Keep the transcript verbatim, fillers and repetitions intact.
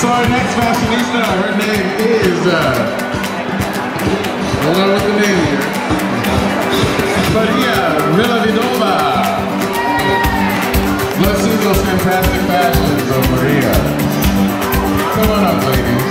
So our next fashionista, her name is, uh, hold on with the name here, Maria Milavinova. Let's see those fantastic fashions of Maria. Come on up, ladies.